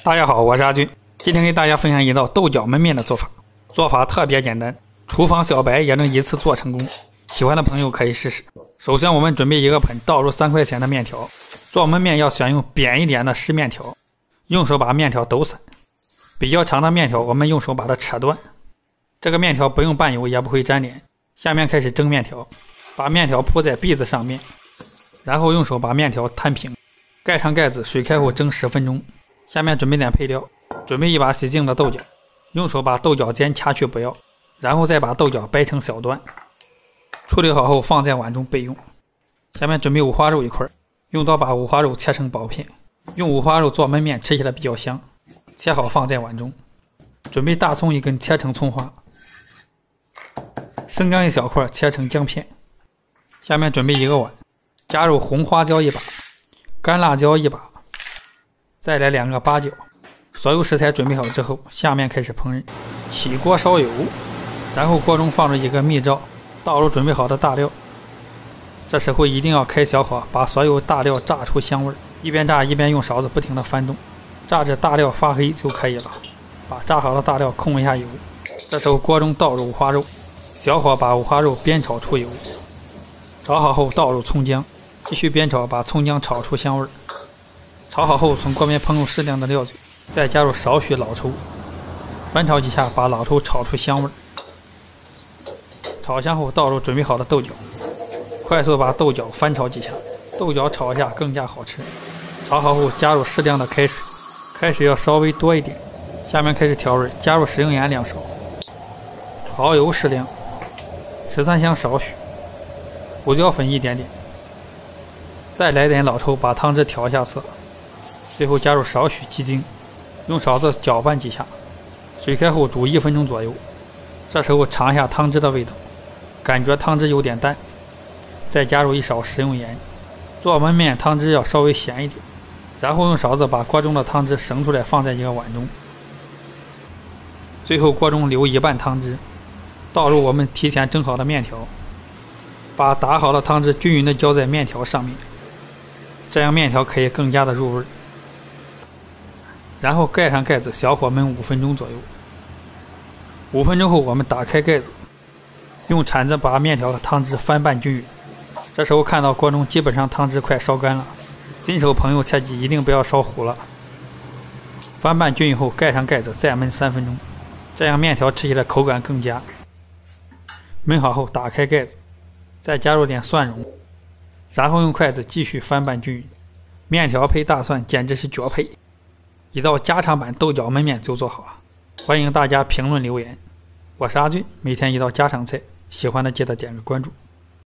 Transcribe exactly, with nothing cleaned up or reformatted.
大家好，我是阿军，今天给大家分享一道豆角焖面的做法。做法特别简单，厨房小白也能一次做成功。喜欢的朋友可以试试。首先，我们准备一个盆，倒入三块钱的面条。做焖面要选用扁一点的湿面条，用手把面条抖散。比较长的面条，我们用手把它扯断。这个面条不用拌油，也不会粘连。下面开始蒸面条，把面条铺在篦子上面，然后用手把面条摊平，盖上盖子，水开后蒸十分钟。下面准备点配料，准备一把洗净的豆角，用手把豆角尖掐去不要，然后再把豆角掰成小段，处理好后放在碗中备用。下面准备五花肉一块，用刀把五花肉切成薄片，用五花肉做焖面吃起来比较香。切好放在碗中。准备大葱一根，切成葱花，生姜一小块，切成姜片。下面准备一个碗，加入红花椒一把，干辣椒一把，再来两个八角。所有食材准备好之后，下面开始烹饪。起锅烧油，然后锅中放入一个蜜罩，倒入准备好的大料。这时候一定要开小火，把所有大料炸出香味，一边炸一边用勺子不停地翻动，炸至大料发黑就可以了。把炸好的大料控一下油，这时候锅中倒入五花肉，小火把五花肉煸炒出油。炒好后倒入葱姜，继续煸炒，把葱姜炒出香味。炒好后从锅边烹入适量的料酒，再加入少许老抽，翻炒几下，把老抽炒出香味。炒香后倒入准备好的豆角，快速把豆角翻炒几下，豆角炒一下更加好吃。炒好后加入适量的开水，开水要稍微多一点。下面开始调味，加入食用盐两勺，蚝油适量，十三香少许，胡椒粉一点点，再来点老抽，把汤汁调一下色。最后加入少许鸡精，用勺子搅拌几下，水开后煮一分钟左右。这时候尝一下汤汁的味道，感觉汤汁有点淡，再加入一勺食用盐。做焖面汤汁要稍微咸一点，然后用勺子把锅中的汤汁省出来，放在一个碗中。最后锅中留一半汤汁，倒入我们提前蒸好的面条，把打好的汤汁均匀地浇在面条上面，这样面条可以更加的入味。然后盖上盖子，小火焖五分钟左右。五分钟后我们打开盖子，用铲子把面条的汤汁翻拌均匀。这时候看到锅中基本上汤汁快烧干了，新手朋友切记一定不要烧糊了。翻拌均匀后盖上盖子，再焖三分钟，这样面条吃起来口感更佳。焖好后打开盖子，再加入点蒜蓉，然后用筷子继续翻拌均匀。面条配大蒜简直是绝配，一道家常版豆角焖面就做好了。欢迎大家评论留言。我是阿军，每天一道家常菜，喜欢的记得点个关注。